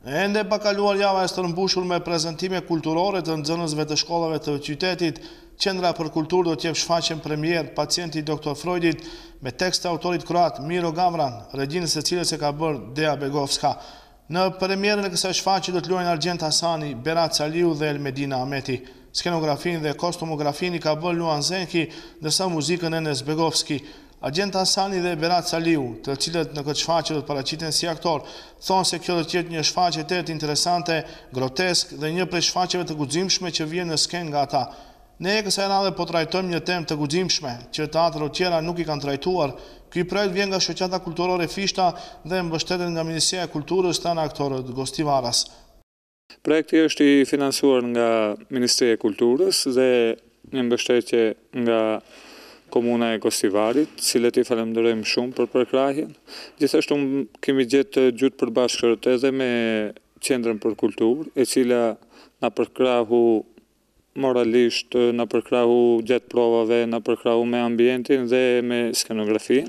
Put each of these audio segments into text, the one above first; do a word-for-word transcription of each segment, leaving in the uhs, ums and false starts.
Ende pa kaluar java e stërmbushur me prezentime kulturore të nxënësve të shkollave të qytetit, Qendra për Kulturë do të jep shfaqjen premier pacienti doktor Freudit me tekst të autorit kroat Miro Gavran, regjinës së cilës e ka bërë Dea Begovska. Në premierën e kësaj shfaqje do të luajnë Argjend Hasani, Berat Saliu dhe Elmedina Ahmeti. Skenografin dhe kostumografin i ka bërë Luan Zenki, ndërsa muzikën Enes Begovski. Argjend Hasani dhe Berat Saliu, të cilët në këtë shfaqje do të paraqiten si aktor, thonë se kjo do të jetë një shfaqje të interesante, grotesk dhe një prej shfaqjeve të guximshme që vjen në skenë nga ata. Ne kësaj radhe po trajtojmë një temë të guximshme që teatrat tjera nuk i kanë trajtuar. Ky projekt vjen nga shoqata kulturore Fishta dhe mbështetet nga Ministria e Kulturës tani aktorët Gostivaras. Projekti është i financuar nga Ministria e Kulturës dhe një mbështetje nga Komuna e Gostivarit, cilët i falenderojmë shumë për përkrahjen. Gjithashtu kemi gjetë gjuhë përbashkët edhe me Qendrën për Kulturë, e cila na përkrahu moralisht, na përkrahu gjatë provave, na përkrahu me ambientin dhe me skenografin.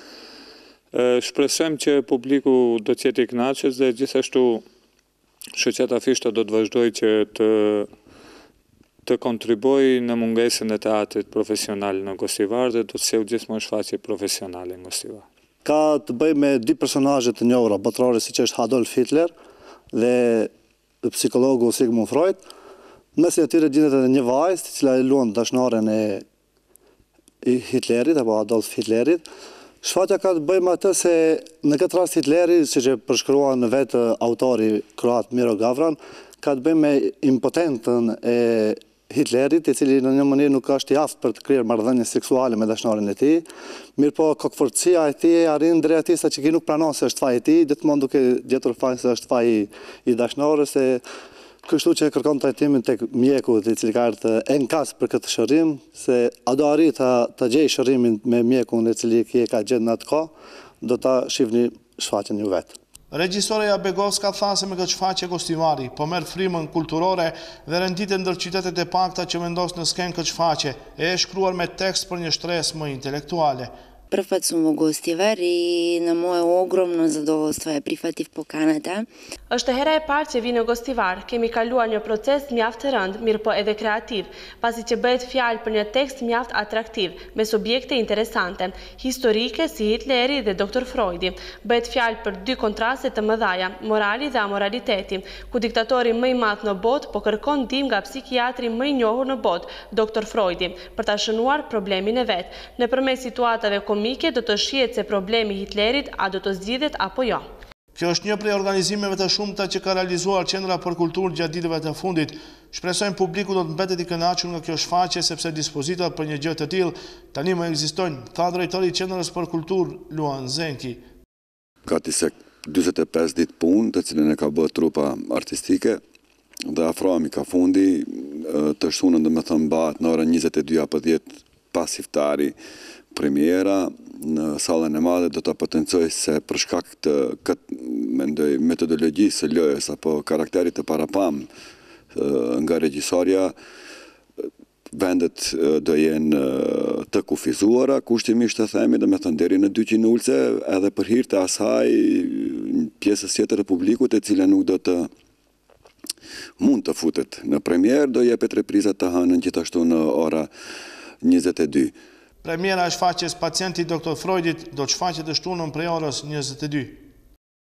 Shpresojmë që publiku do të jetë i kënaqur dhe gjithashtu shoqata Fishta do të vazhdojë që të të kontribuoj në mungesën e teatrit profesional në Gostivar dhe do të sjellë gjithmonë shfaqje profesionale në Gostivar. Ka të bëjë me dy personazhe të njohura botërore siç është Adolf Hitler dhe psikologu Sigmund Freud. Mes i atyre gjendet edhe një vajzë, e cila luan dashnaren e Hitlerit apo Adolf Hitlerit. Shfaqja ka të bëjë me atë se në këtë rast Hitleri, siç e përshkruan vetë autori kroat Miro Gavran, ka të bëjë me impotentën e Hitlerit, i cili në një mënyrë nuk është i aftë për të kryer marrëdhënie seksuale me dashnaren e tij. Mirëpo kokforcia e tij arrin drejt atij sa që ki nuk pranon se është faji i tij, gjithmonë duke gjetur fajin se është faji i dashnores, se kështu që kërkon trajtimin tek mjeku i cili ka ardhur enkas për këtë shërim, se a do arrit ta gjej shërimin me mjekun e cili e ka gjetur në atë kohë, do ta shihni shfaqjen ju vetë. Regjisoreja Begovska tha se me këtë shfaqje Gostivari po merr frymën kulturore dhe renditet ndër qytetet e pakta që vendos në skenë këtë shfaqje, e shkruar me tekst për një shtresë më intelektuale. Prv put sam u Gostivar i na moje ogromno zadovoljstvo je prihvatив поканата. Është hera e parë që vi në Gostivar. Kemi kaluar një proces mjaft të rënd, mirë po edhe kreativ, pasi që bëhet fjalë për një tekst mjaft atraktiv, me subjekte interesante, historike si Hitleri dhe doktor Freudi. Bëhet fjalë për dy kontraste të mëdhaja, morali dhe amoraliteti, ku diktatori më i madh në botë po kërkon ndihmë nga psikiatri më i njohur në botë, doktor Freudi, për ta shënuar problemin e vet. Nëpërmjet situatave komike do të shihet se problemi i Hitlerit a do të zgjidhet apo jo. Kjo është një prej organizimeve të shumta që ka realizuar Qendra për Kulturë gjatë ditëve të fundit. Shpresojmë publiku do të mbetet i kënaqur nga kjo shfaqje sepse dispozitat për një gjë të tillë tani më ekzistojnë, tha drejtori i Qendrës për Kulturë Luan Zenki. Gati se dyzet e pesë ditë punë, të cilën e ka bërë trupa artistike, dhe afrohemi ka fundi, të shtunën dhe me thënë mbahet në orën njëzet e dy apo dhjetë pas iftari premiera në sallën e madhe. Do të potencoj se për shkak të këtë mendoj metodologjisë së lojës apo karakterit të parapam nga regjisorja, vendet do jenë të kufizuara, kushtimisht të themi, dhe me thënë deri në dyqind ulse, edhe për hir të asaj pjesës tjetër të publikut e cila nuk do të mund të futet në premier, do jepet reprizat të hënën gjithashtu në ora njëzet e dy. Premiera e shfaqjes pacienti doktor Freudit do të shfaqet të shtunën prej orës njëzet e dy.